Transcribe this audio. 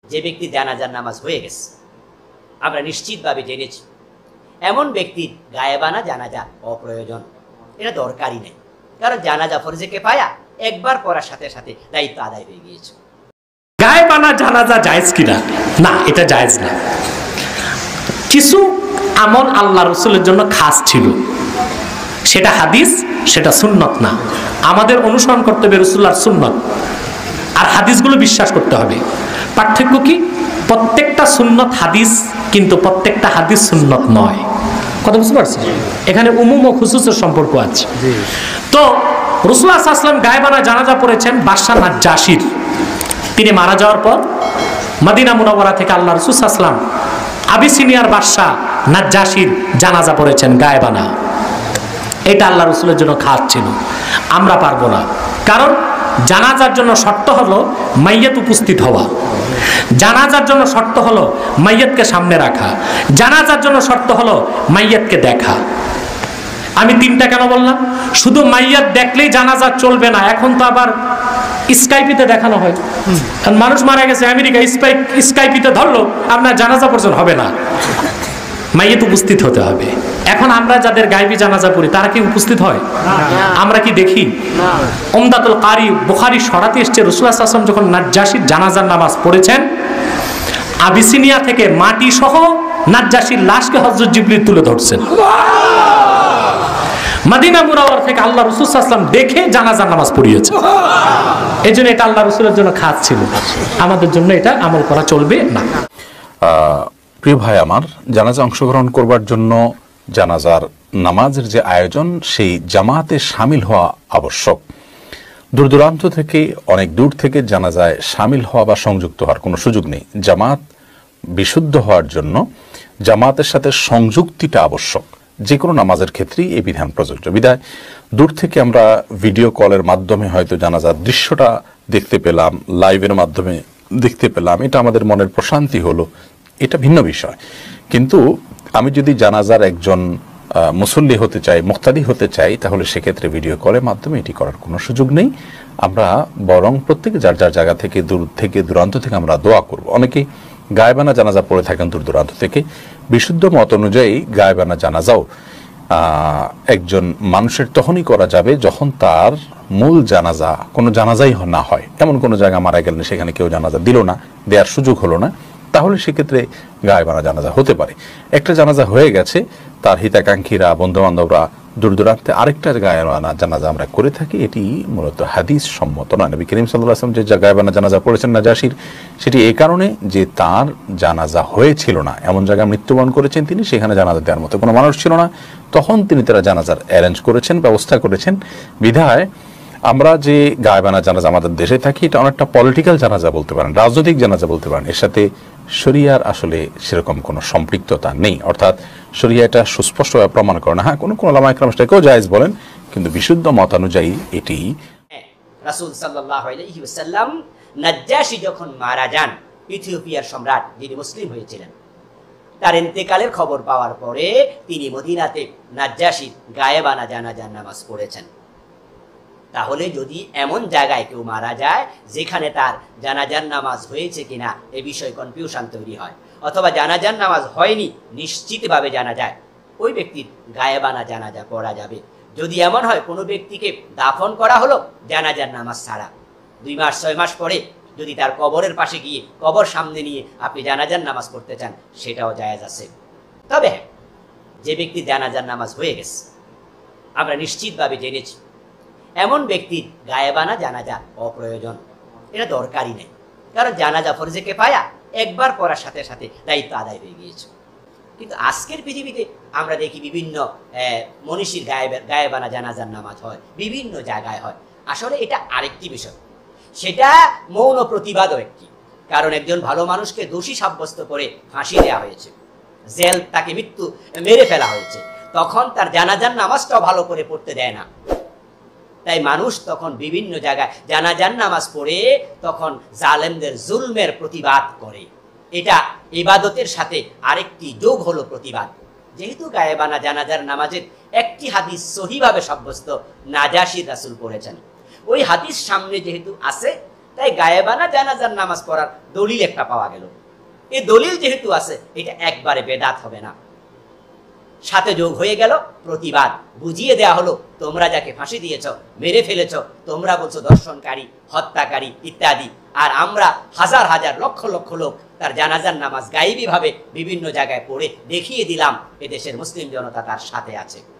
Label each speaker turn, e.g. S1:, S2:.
S1: যে ব্যক্তি জানাজার নামাজ হয়ে গেছে, আমরা নিশ্চিতভাবে জেনেছি এমন ব্যক্তির গায়েবানা জানাজা অপ্রয়োজন, এটা দরকারই নেই। কারণ জানাজা ফরজে কিফায়া, একবার পড়ার সাথে সাথে দায়িত্ব আদায় হয়ে গিয়েছে।
S2: গায়েবানা জানাজা জায়েজ কিনা? না, এটা জায়েজ না। কিছু আমল আল্লাহ রসুলের জন্য খাস ছিল, সেটা হাদিস, সেটা সুন্নত না। আমাদের অনুসরণ করতে হবে রসুল্লাহর সুন্নত, আর হাদিসগুলো বিশ্বাস করতে হবে। পার্থক্য কি? প্রত্যেকটা সুন্নত হাদিস, কিন্তু প্রত্যেকটা হাদিস সুন্নত নয়। কথা বুঝতে পারছেন? এখানে উমুম ও খুসুসের সম্পর্ক আছে। তো রাসূলুল্লাহ সাল্লাল্লাহু আলাইহি ওয়াসাল্লাম গায়েবানা জানাজা পড়েছেন বাদশা নাজ্জাশীর। তিনি মারা যাওয়ার পর মদিনা মুনাওয়ারা থেকে আল্লাহ রাসূল সাল্লাল্লাহু আলাইহি ওয়াসাল্লাম আবিসিনিয়ার বাদশা নাজ্জাশীর জানাজা পড়েছেন গায়েবানা। এটা আল্লাহ রসুলের জন্য খাস ছিল, আমরা পারবো না। কারণ জানাজার জন্য শর্ত হলো মাইয়াত উপস্থিত হওয়া, জানাজার জন্য শর্ত হলো মাইয়াতকে সামনে রাখা, জানাজার জন্য শর্ত হলো মাইয়াতকে দেখা। আমি তিনটা কেন বললাম? শুধু মাইয়াত দেখলেই জানাজা চলবে না। এখন তো আবার স্কাইপিতে দেখানো হয়, কারণ মানুষ মারা গেছে আমেরিকা, স্কাইপিতে ধরলো, আপনার জানাজা পর্যন্ত হবে না, মাইয়াত উপস্থিত হতে হবে। এখন আমরা যাদের গায়বী জানাজা পড়ি তারা কি উপস্থিত হয়? আমরা কি দেখি? উমদাতুল কারি বুখারী শরাতে এসেছে, রাসূলুল্লাহ সাল্লাল্লাহু আলাইহি ওয়াসাল্লাম যখন নাজ্জাশীর জানাজার নামাজ পড়েছেন, আবিসিনিয়া থেকে মাটি সহ নাজ্জাশীর লাশকে হযরত জিবরিল তুলে ধরছেন। মদিনা মুনাওয়ারা থেকে আল্লাহ রাসূল সাল্লাল্লাহু আলাইহি ওয়াসাল্লাম দেখে জানাজার নামাজ পড়িয়েছে। এজন্য এটা আল্লাহ রাসূলের জন্য খাস ছিল, আমাদের জন্য এটা আমল করা চলবে না।
S3: প্রিয় ভাই আমার, জানাজা অংশগ্রহণ করবার জন্য জানাজার নামাজের যে আয়োজন, সেই জামাতে শামিল হওয়া আবশ্যক। দূর দূরান্ত থেকে, অনেক দূর থেকে জানাজায় শামিল হওয়া বা সংযুক্ত হওয়ার কোনো সুযোগ নেই। জামাত বিশুদ্ধ হওয়ার জন্য জামাতের সাথে সংযুক্তিটা আবশ্যক। যে কোনো নামাজের ক্ষেত্রেই এই বিধান প্রযোজ্য। বিধায় দূর থেকে আমরা ভিডিও কলের মাধ্যমে হয়তো জানাজার দৃশ্যটা দেখতে পেলাম, লাইভের মাধ্যমে দেখতে পেলাম, এটা আমাদের মনের প্রশান্তি হলো, এটা ভিন্ন বিষয়। কিন্তু আমি যদি জানাজার একজন মুসল্লি হতে চাই, মুক্তাদি হতে চাই, তাহলে সেক্ষেত্রে ভিডিও কলের মাধ্যমে এটি করার কোনো সুযোগ নেই। আমরা বরং প্রত্যেকে যার যার জায়গা থেকে, দূর থেকে দূরান্ত থেকে আমরা দোয়া করব। অনেকেই গায়েবানা জানাজা পড়ে থাকেন দূর দূরান্ত থেকে। বিশুদ্ধ মত অনুযায়ী গায়েবানা জানাজাও একজন মানুষের তখনই করা যাবে যখন তার মূল জানাজা, কোনো জানাজাই না হয়। এমন কোনো জায়গা মারা গেলেন সেখানে কেউ জানাজা দিল না, দেওয়ার সুযোগ হলো না, তাহলে সেক্ষেত্রে গায়েবানা জানাজা হতে পারে। একটা জানাজা হয়ে গেছে, তার হিতাকাঙ্ক্ষীরা, বন্ধুবান্ধবরা দূর দূরান্তে আরেকটা গায়েবানা জানাজা আমরা করে থাকি, এটি মূলত হাদিস সম্মত নয়। নবী করিম সাল্লাল্লাহু আলাইহি ওয়াসাল্লাম যে গায়েবানা জানাজা পড়েছেন নাজাশীর, সেটি এই কারণে যে তার জানাজা হয়েছিল না, এমন জায়গায় মৃত্যুবরণ করেছেন তিনি, সেখানে জানাজা দেওয়ার মতো কোনো মানুষ ছিল না, তখন তিনি তারা জানাজার অ্যারেঞ্জ করেছেন, ব্যবস্থা করেছেন। বিধায় আমরা যে গায়েবানা জানাজা আমাদের দেশে থাকি, এটা অনেকটা পলিটিক্যাল জানাজা বলতে পারেন, রাজনৈতিক জানাজা বলতে পারেন। এর সাথে শরিয়ার আসলে সেরকম কোনো সম্পৃক্ততা নেই, অর্থাৎ শরিয়া এটা সুস্পষ্টভাবে প্রমাণ করে না। হ্যাঁ, কোনো ওলামা ইকরাম সেটাকেও জায়েজ বলেন, কিন্তু বিশুদ্ধ মতানুযায়ী এটি।
S1: রাসূল সাল্লাল্লাহু আলাইহি ওয়াসাল্লাম নাজ্জাশী যখন মারা যান, ইথিওপিয়ার সম্রাট যিনি মুসলিম হয়েছিলেন, তার ইন্তেকালের খবর পাওয়ার পরে তিনি মদিনাতে নাজ্জাশীর গায়েবানা জানাজার নামাজ পড়েছেন। তাহলে যদি এমন জায়গায় কেউ মারা যায় যেখানে তার জানাজার নামাজ হয়েছে কিনা এ বিষয়ে কনফিউশন তৈরি হয়, অথবা জানাজার নামাজ হয়নি নিশ্চিতভাবে জানা যায়, ওই ব্যক্তির গায়েবানা জানাজা পড়া যাবে। যদি এমন হয় কোনো ব্যক্তিকে দাফন করা হলো জানাজার নামাজ ছাড়া, 2 মাস 6 মাস পরে যদি তার কবরের পাশে গিয়ে কবর সামনে নিয়ে আপনি জানাজার নামাজ পড়তে চান, সেটাও জায়েজ আছে। তবে যে ব্যক্তি জানাজার নামাজ হয়ে গেছে, আমরা নিশ্চিতভাবে জেনেছি এমন ব্যক্তির গায়েবানা জানাজা অপ্রয়োজন, এটা দরকারই নেই। কারণ জানাজা ফরজে কিফায়া, একবার পড়ার সাথে সাথে দায়িত্ব আদায় হয়ে গিয়েছে। কিন্তু আজকের পৃথিবীতে আমরা দেখি বিভিন্ন মনীষীর গায়েবানা জানাজার নামাজ হয়, বিভিন্ন জায়গায় হয়। আসলে এটা আরেকটি বিষয়, সেটা মৌন প্রতিবাদও একটি। কারণ একজন ভালো মানুষকে দোষী সাব্যস্ত করে ফাঁসি দেওয়া হয়েছে, জেল, তাকে মৃত্যু মেরে ফেলা হয়েছে, তখন তার জানাজার নামাজটাও ভালো করে পড়তে দেয় না। তাই মানুষ তখন বিভিন্ন জায়গায় জানাজার নামাজ পড়ে তখন জালেমদের জুলমের প্রতিবাদ করে। এটা ইবাদতের সাথে আরেকটি যোগ হলো প্রতিবাদ। যেহেতু গায়েবানা জানাজার নামাজের একটি হাদিস সহিভাবে সাব্যস্ত, নাজাশী রাসূল পড়েছেন, ওই হাদিস সামনে যেহেতু আছে, তাই গায়েবানা জানাজার নামাজ পড়ার দলিল একটা পাওয়া গেল। এই দলিল যেহেতু আছে, এটা একবারে বেদাত হবে না। সাথে যোগ হয়ে গেল প্রতিবাদ, বুঝিয়ে দেয়া হলো তোমরা যাকে ফাঁসি দিয়েছ, মেরে ফেলেছ, তোমরা বলছো দর্শনকারী, হত্যাকারী ইত্যাদি, আর আমরা হাজার হাজার লক্ষ লক্ষ লোক তার জানাজার নামাজ গায়েবী ভাবে বিভিন্ন জায়গায় পড়ে দেখিয়ে দিলাম এদেশের মুসলিম জনতা তার সাথে আছে।